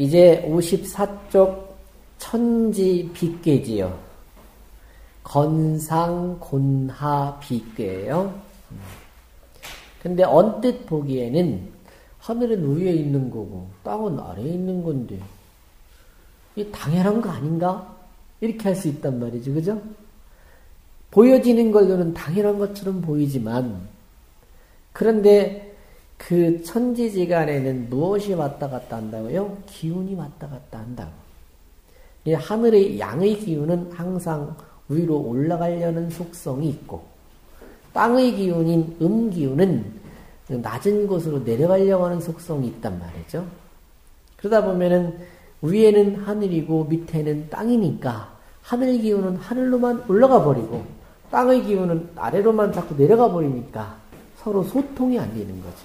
이제 54쪽 천지 빗괴지요. 건상곤하 빗괴예요. 근데 언뜻 보기에는 하늘은 위에 있는 거고 땅은 아래에 있는 건데 이게 당연한 거 아닌가? 이렇게 할 수 있단 말이죠. 그죠? 보여지는 걸로는 당연한 것처럼 보이지만 그런데 그 천지지간에는 무엇이 왔다 갔다 한다고요? 기운이 왔다 갔다 한다고. 이 하늘의 양의 기운은 항상 위로 올라가려는 속성이 있고 땅의 기운인 음기운은 낮은 곳으로 내려가려고 하는 속성이 있단 말이죠. 그러다 보면은 위에는 하늘이고 밑에는 땅이니까 하늘 기운은 하늘로만 올라가 버리고 땅의 기운은 아래로만 자꾸 내려가 버리니까 서로 소통이 안 되는 거죠.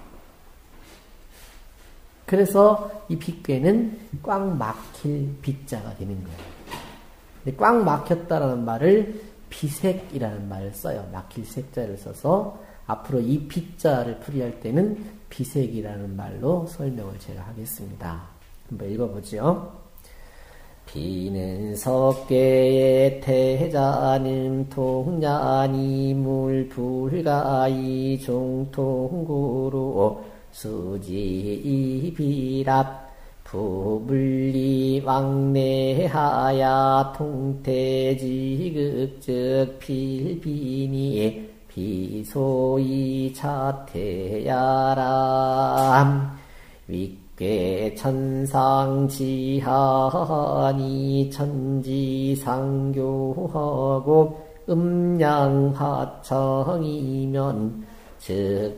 그래서 이 빗괴는 꽉 막힐 빗자가 되는 거예요. 근데 꽉 막혔다라는 말을 비색이라는 말을 써요. 막힐 색자를 써서 앞으로 이 빗자를 풀이할 때는 비색이라는 말로 설명을 제가 하겠습니다. 한번 읽어보죠. 비는 석계의 태자는 통야니 물불가이 종통구로 수지이비랍 부물리 왕래하야 통태지극적 필비니 비소이 차태야람 윗괴 천상지하니 천지상교하고 음양하청이면 즉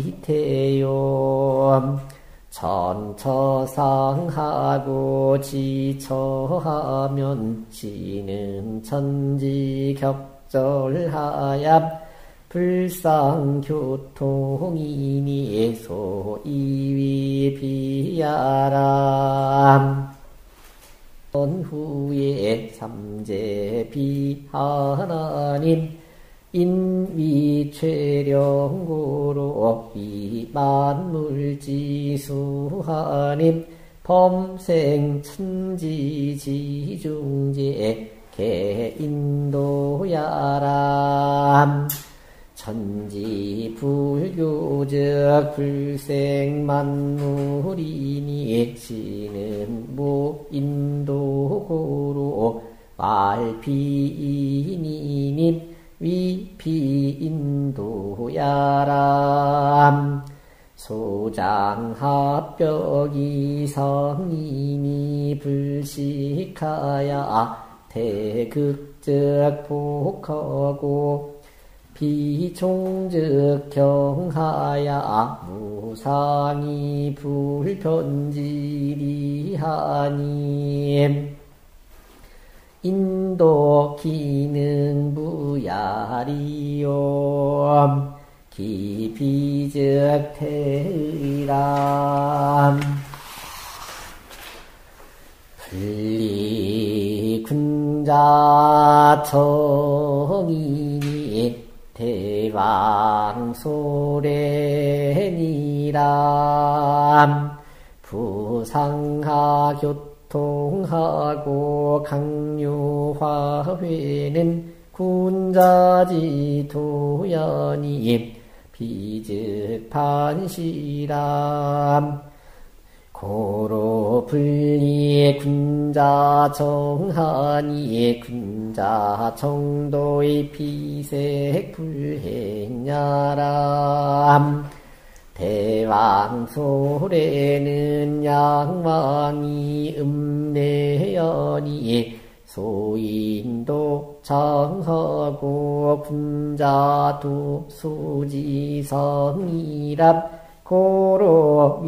위태요 천처상하고 지처하면 지는 천지격절하야 불상교통이니 소이위 비야람 후에 삼재비하나님 인위최령고로 이만물지수하님 범생천지지중제 개인도야람 천지불교적 불생만물이니 지는 무인도고로 말비인이니 위피인도야람 소장합벽이 성인이 불식하야 대극적 복하고 비종적 경하야 무상이 불편지리하니 인도 기능 부야리요 기비적 태의람 분리군자 청인이 대왕소래니람 부상하교통하고 강요화회는 군자지도연이 비즉판시람 고로 분리 군자정하니 군자정도의 비색불행야람 대왕소래는 양왕이 음내연이 소인도 정하고 군자도 수지성이랍 고로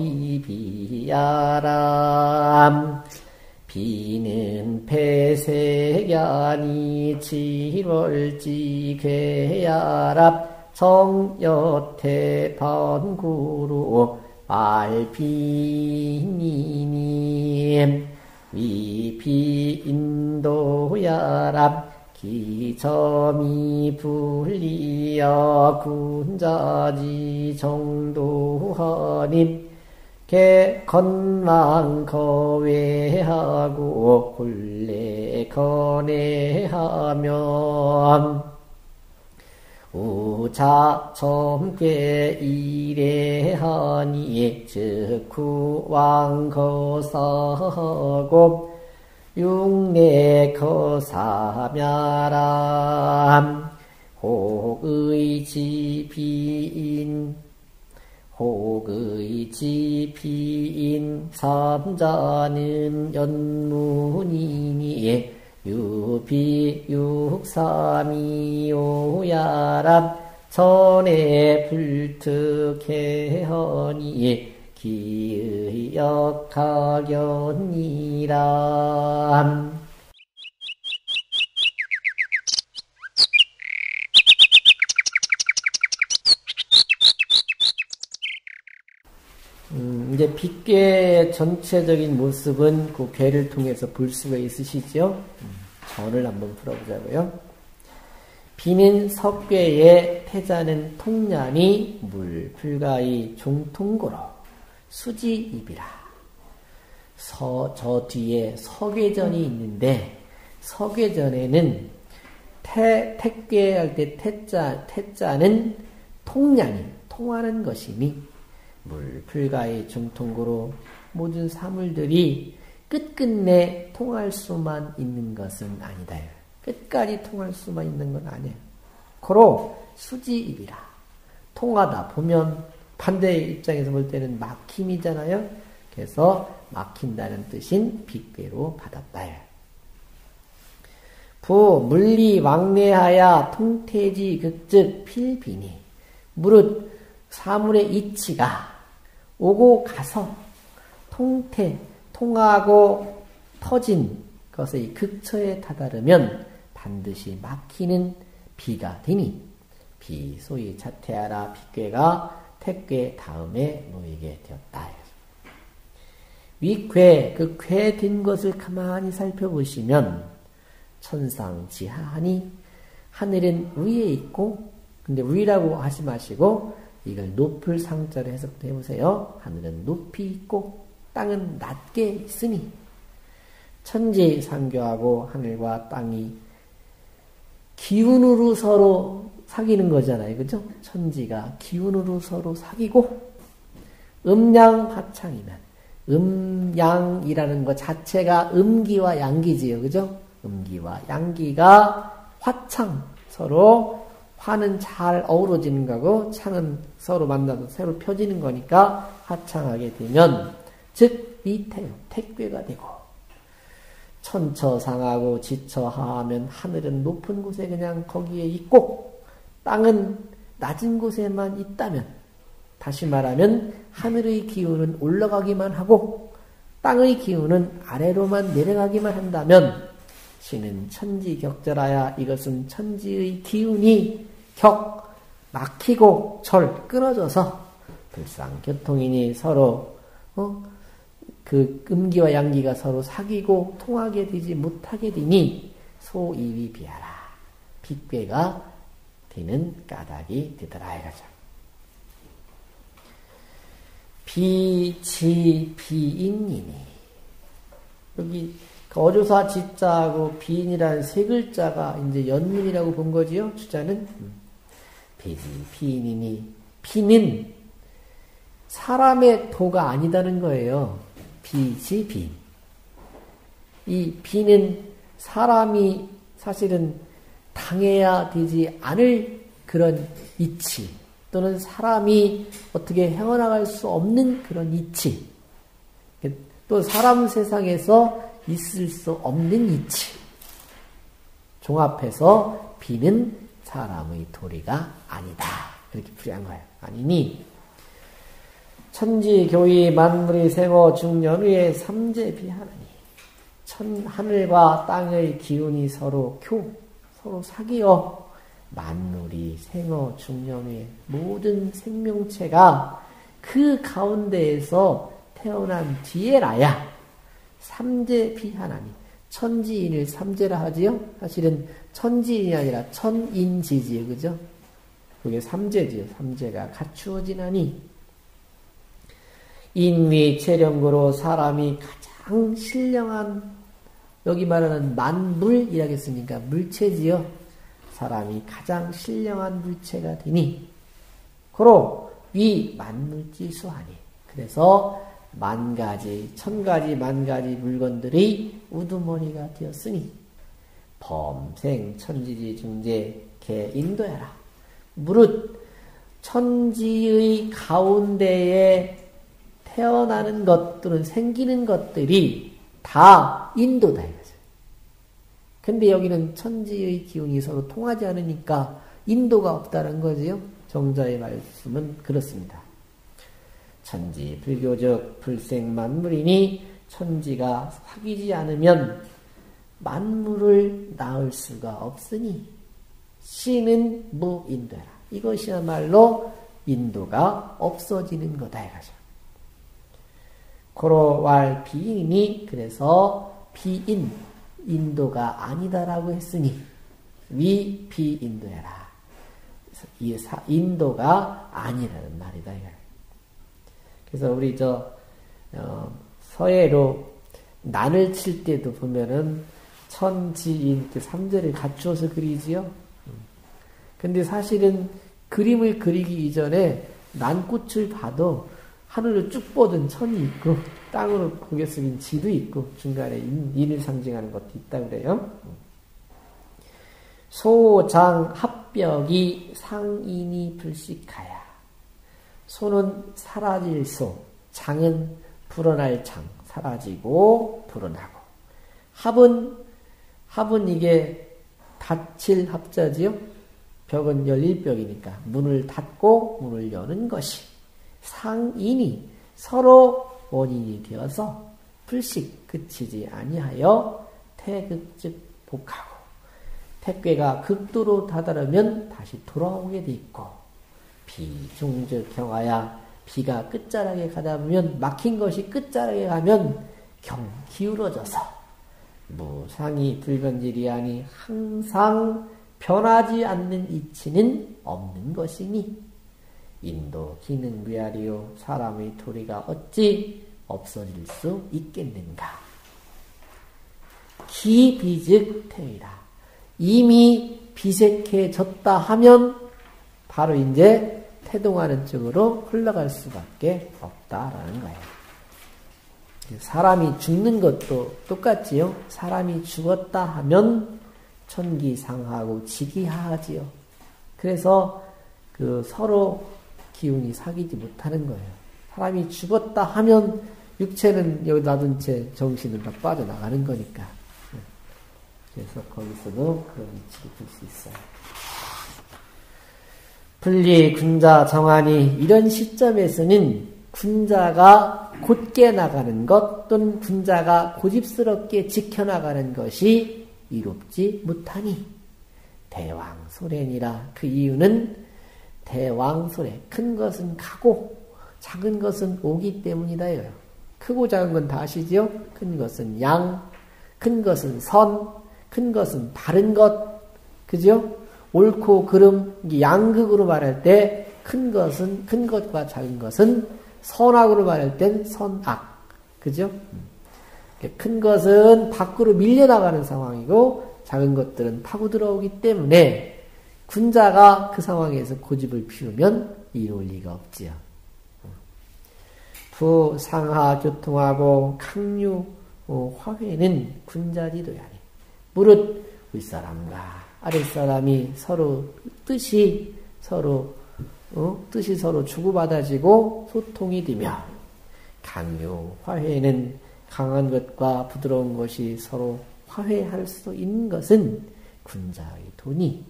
위비야람 비는 폐색야니 칠월지 괴야랍 정여태 번구로 말비니님 위비인도야랍 기점이 불리여 군자지 정도하님 건망 거외하고 굴레 건해하면 우자 점괘 이래하니 즉구왕 거사고 육내 거사멸함 혹의 지피인 삼자는 연문이니 유비육삼이오야람 전에 불특해하니 기의 역학연이람. 이제 빗괴의 전체적인 모습은 그 괴를 통해서 볼 수가 있으시죠? 전을 한번 풀어보자고요. 비는 석괴에 태자는 통년이 물 불가이 종통고로 수지입이라. 저 뒤에 석괴전이 있는데 석괴전에는 택괴할 때 태자는 통년이 통하는 것이니 물 불가의 중통고로 모든 사물들이 끝끝내 통할 수만 있는 것은 아니다. 끝까지 통할 수만 있는 건 아니에요. 고로 수지입이라. 통하다 보면 반대의 입장에서 볼 때는 막힘이잖아요. 그래서 막힌다는 뜻인 빗괴로 받았다. 부 물리 왕래하야 통태지 극즉 필비니. 무릇 사물의 이치가 오고 가서 통하고 터진 것의 극처에 다다르면 반드시 막히는 비가 되니 비 소위 자퇴하라 빗괴가 택괴 다음에 놓이게 되었다. 위괴 그 괴 된 것을 가만히 살펴보시면 천상지하하니 하늘은 위에 있고 근데 위라고 하지 마시고 이걸 높을 상자로 해석해 보세요. 하늘은 높이 있고 땅은 낮게 있으니 천지상교하고 하늘과 땅이 기운으로 서로 사귀는 거잖아요. 그죠? 천지가 기운으로 서로 사귀고 음양화창이면 음양이라는 것 자체가 음기와 양기지요. 그죠? 음기와 양기가 화창 서로 화는 잘 어우러지는 거고 창은 서로 만나서 새로 펴지는 거니까 화창하게 되면 즉 이태요 택괴가 되고 천처상하고 지처하하면 하늘은 높은 곳에 그냥 거기에 있고 땅은 낮은 곳에만 있다면 다시 말하면 하늘의 기운은 올라가기만 하고 땅의 기운은 아래로만 내려가기만 한다면 신은 천지격절하야 이것은 천지의 기운이 막히고 절 끊어져서 불상교통이니 서로 그 음기와 양기가 서로 사귀고 통하게 되지 못하게 되니 소이위 비하라 빗괴가 되는 까닭이 되더라 이거죠. 비지비인이니 여기 어조사 지자하고 비인이라는 세 글자가 이제 연문이라고 본 거지요. 주자는 비인이니 비는 사람의 도가 아니다는 거예요. 비지비인. 이 비는 사람이 사실은 당해야 되지 않을 그런 이치 또는 사람이 어떻게 헤어나갈 수 없는 그런 이치 또 사람 세상에서 있을 수 없는 이치 종합해서 비는 사람의 도리가 아니다 그렇게 풀이한 거예요. 아니니 천지교의 만물의 생어 중연의의 삼재비하나니 하늘과 땅의 기운이 서로 사귀어 만물이 생어 중연의 모든 생명체가 그 가운데에서 태어난 뒤에라야 삼재비하나니 천지인을 삼재라 하지요. 사실은 천지인이 아니라 천인지지요. 그죠? 그게 삼재지요. 삼재가 갖추어지나니 인위 체령고로 사람이 가장 신령한, 여기 말하는 만물이라겠습니까? 물체지요. 사람이 가장 신령한 물체가 되니 고로 위 만물지수하니. 그래서 만가지 천가지 만가지 물건들이 우두머리가 되었으니 범생 천지지 중재 개인도야라. 무릇 천지의 가운데에 태어나는 것들은 생기는 것들이 다 인도다 이거죠. 근데 여기는 천지의 기운이 서로 통하지 않으니까 인도가 없다는 거지요. 정자의 말씀은 그렇습니다. 천지 불교적 불생만물이니 천지가 사귀지 않으면 만물을 낳을 수가 없으니 시는 무인도라. 이것이야말로 인도가 없어지는 거다 이거죠. 고로왈 비인이니 그래서 비인 인도가 아니다라고 했으니 위 비인도야라. 이 인도가 아니라는 말이다 이거. 그래서 우리 서예로 난을 칠 때도 보면은 천지인 그 3절을 갖추어서 그리지요. 근데 사실은 그림을 그리기 이전에 난꽃을 봐도 하늘로 쭉 뻗은 천이 있고 땅으로 고개 숙인 지도 있고 중간에 인을 상징하는 것도 있다 그래요. 소장 합벽이 상인이 불식하야. 소는 사라질 소, 장은 불어날 장, 사라지고 불어나고. 합은 이게 닫힐 합자지요. 벽은 열릴 벽이니까 문을 닫고 문을 여는 것이 상인이 서로 원인이 되어서 불식 그치지 아니하여 태극즉 복하고 택괴가 극도로 다다르면 다시 돌아오게 돼 있고 비중즉 경하야 비가 끝자락에 가다 보면 막힌 것이 끝자락에 가면 기울어져서 무상이 불변질이 아니 항상 변하지 않는 이치는 없는 것이니 인도 기능 위아리요 사람의 도리가 어찌 없어질 수 있겠는가. 기비즉 태이라. 이미 비색해졌다 하면 바로 이제 태동하는 쪽으로 흘러갈 수밖에 없다라는 거예요. 사람이 죽는 것도 똑같지요. 사람이 죽었다 하면 천기상하고 지기하지요. 그래서 서로 기운이 사귀지 못하는 거예요. 사람이 죽었다 하면 육체는 여기 놔둔 채 정신은 다 빠져나가는 거니까. 그래서 거기서도 그런 위치를 볼 수 있어요. 분리 군자 정안이 이런 시점에서는 군자가 곧게 나가는 것 또는 군자가 고집스럽게 지켜나가는 것이 이롭지 못하니 대왕소래니라. 그 이유는 대왕소래, 큰 것은 가고 작은 것은 오기 때문이다 이거예요. 크고 작은 건 다 아시지요? 큰 것은 양, 큰 것은 선, 큰 것은 바른 것, 그죠? 옳고 그름, 양극으로 말할 때 큰 것은, 큰 것과 작은 것은 선악으로 말할 땐 선악, 그죠? 큰 것은 밖으로 밀려나가는 상황이고 작은 것들은 파고 들어오기 때문에 군자가 그 상황에서 고집을 피우면 이룰 리가 없지요. 부상하 교통하고 강류 화회는 군자지도야니. 무릇 윗사람과 아랫사람이 서로 뜻이 서로 주고받아지고 소통이 되며 강류 화회는 강한 것과 부드러운 것이 서로 화회할 수 있는 것은 군자의 도니.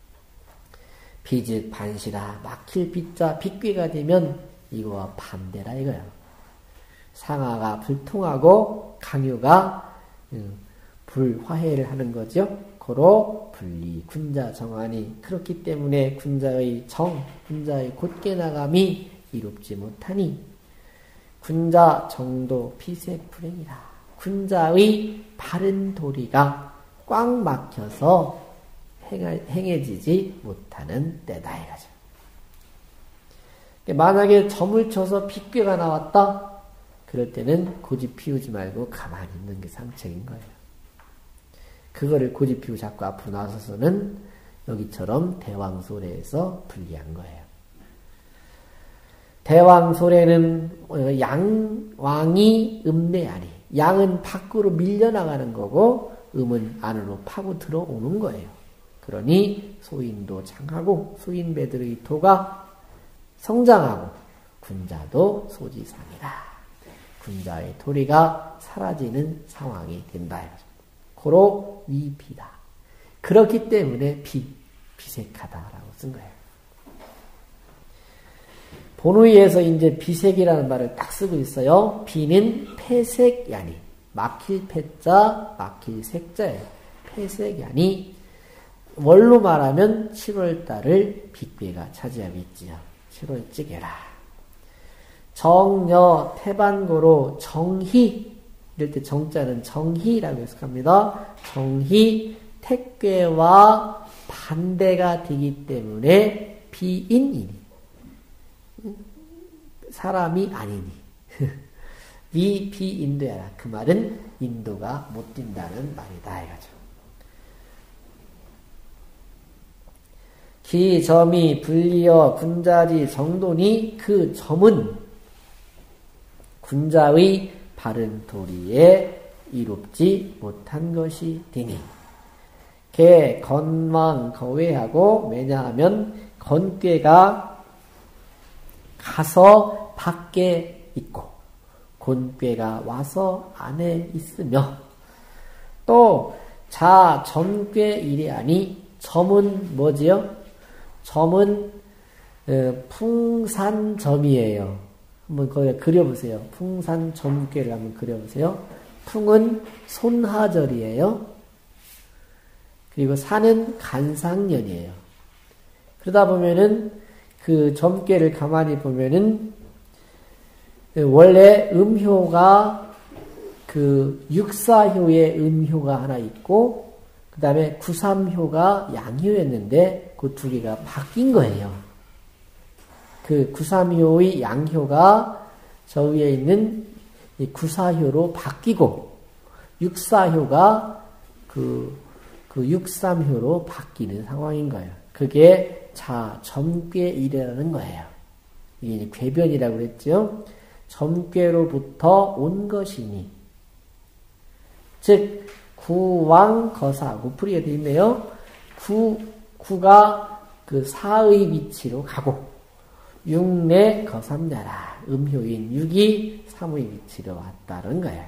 비즉 반시라. 막힐 빛자 빛괴가 되면 이거와 반대라 이거야. 상하가 불통하고 강유가 불화해를 하는 거죠. 고로 분리 군자 정안이. 그렇기 때문에 군자의 군자의 곧게 나감이 이롭지 못하니 군자 정도 피세불행이라. 군자의 바른 도리가 꽉 막혀서 행해지지 못하는 때다 이거죠. 만약에 점을 쳐서 빗괴가 나왔다? 그럴 때는 고집 피우지 말고 가만히 있는 게 상책인 거예요. 그거를 고집 피우고 자꾸 앞으로 나서서는 여기처럼 대왕소래에서 불리한 거예요. 대왕소래는 양왕이 음내하니, 양은 밖으로 밀려나가는 거고 음은 안으로 파고 들어오는 거예요. 그러니 소인도 장하고 소인배들의 도가 성장하고 군자도 소지상이다. 군자의 도리가 사라지는 상황이 된다. 고로 위비다. 그렇기 때문에 비색하다라고 쓴 거예요. 본의에서 이제 비색이라는 말을 딱 쓰고 있어요. 비는 폐색야니, 막힐 폐자, 막힐 색자예요. 폐색야니, 원로 말하면 7월달을 빅괴가 차지하고 있지요. 7월찌개라. 정여 태반고로 정희, 이럴 때 정자는 정희라고 해석합니다. 정희, 택괴와 반대가 되기 때문에 비인이니, 사람이 아니니. 위 비인도야라. 그 말은 인도가 못 뛴다는 말이다 이거죠. 기점이 불리어 군자지 정도니 그 점은 군자의 바른 도리에 이롭지 못한 것이 되니 개 건망 거외하고, 왜냐하면 건꾀가 가서 밖에 있고 곤꾀가 와서 안에 있으며, 또 자 점꾀 이래하니, 점은 뭐지요? 점은 풍산점이에요. 한번 거기다 그려보세요. 풍산점괘를 한번 그려보세요. 풍은 손하절이에요. 그리고 산은 간상년이에요. 그러다 보면은 그 점괘를 가만히 보면은 원래 음효가 그 육사효의 음효가 하나 있고, 그 다음에 구삼효가 양효였는데 그 두 개가 바뀐 거예요. 그 구삼효의 양효가 저 위에 있는 이 구사효로 바뀌고, 육사효가 그 육삼효로 바뀌는 상황인 거예요. 그게 자 점괘이라는 거예요. 이게 궤변이라고 그랬죠. 점괘로부터 온 것이니, 즉 구왕거사, 구풀이가 되어 있네요. 구가 그 사의 위치로 가고, 육내 거삼냐라, 음효인 육이 삼의 위치로 왔다는 거예요.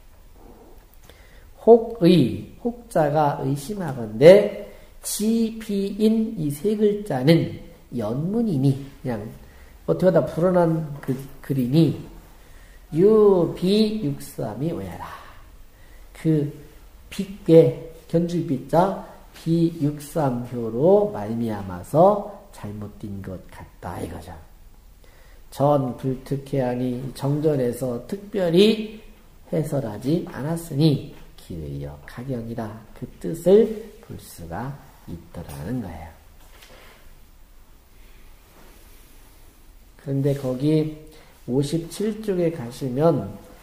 혹자가 의심하건대 지비인 이 세 글자는 연문이니, 그냥 어떻게 하다 불어난 글이니 유비육삼이 오야라. 그 빅괴, 견줄비자 비육삼효로 말미암아서 잘못된 것 같다 이거죠. 전 불특해하니, 정전에서 특별히 해설하지 않았으니 기회여 가경이라. 그 뜻을 볼 수가 있더라는 거예요. 그런데 거기 57쪽에 가시면